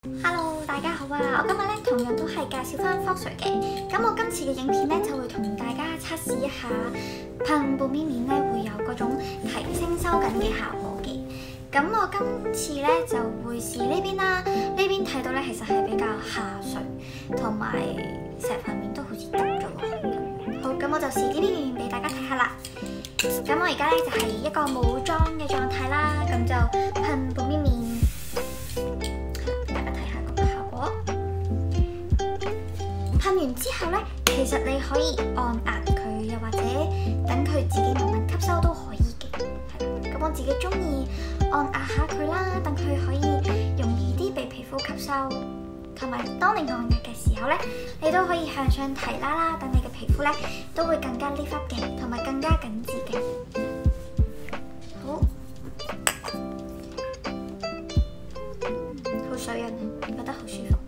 Hello， 大家好啊！我今日咧同樣都係介紹翻 Fox 嘅。咁我今次嘅影片咧就會同大家測試一下噴半邊面咧會有嗰種提升收緊嘅效果嘅。咁我今次咧就會試呢邊啦，呢邊睇到咧其實係比較下垂，同埋成塊面都好似耷咗落去。好，咁我就試呢邊面俾大家睇下啦。咁我而家咧就係一個冇妝嘅狀態啦，咁就噴半邊面。噴完之後呢，其實你可以按壓佢，又或者等佢自己慢慢吸收都可以嘅。係咁我自己中意按壓下佢啦，等佢可以容易啲被皮膚吸收。同埋當你按壓嘅時候呢，你都可以向上提啦，等你嘅皮膚呢都會更加 lift up 嘅，同埋更加緊緻嘅。好，好水潤，覺得好舒服。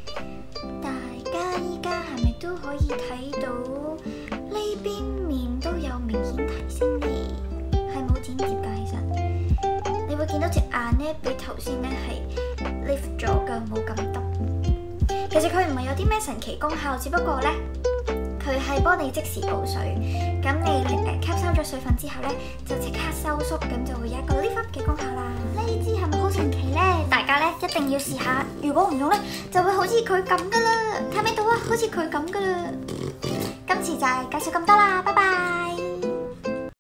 依家係咪都可以睇到呢邊面都有明顯提升嘅？係冇剪接㗎，其實你會見到隻眼咧比頭先咧係 lift 咗㗎，冇咁耷。其實佢唔係有啲咩神奇功效，只不過咧佢係幫你即時補水。咁你吸收咗水分之後咧，就即刻收縮，咁就會有一個 lift up 嘅功效啦。呢支係咪好神奇咧？大家咧一定要試下，如果唔用咧，就會好似佢咁噶啦。睇唔睇到啊？好似佢咁噶啦。今次就係介紹咁多啦，拜拜。